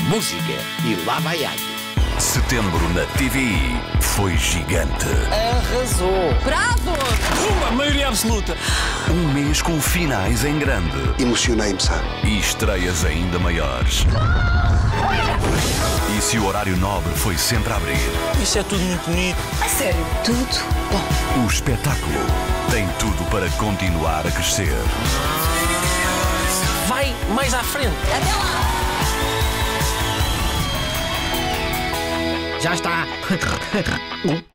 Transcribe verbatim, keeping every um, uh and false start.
música e lá vai águia. Setembro na T V I foi gigante. Arrasou! Bravo! Uma maioria absoluta! Um mês com finais em grande. Emocionei-me, sabe? E estreias ainda maiores. E se o horário nobre foi sempre a abrir? Isso é tudo muito bonito. A sério? Tudo bom. O espetáculo tem tudo para continuar a crescer. Vai mais à frente. Até lá! Já está.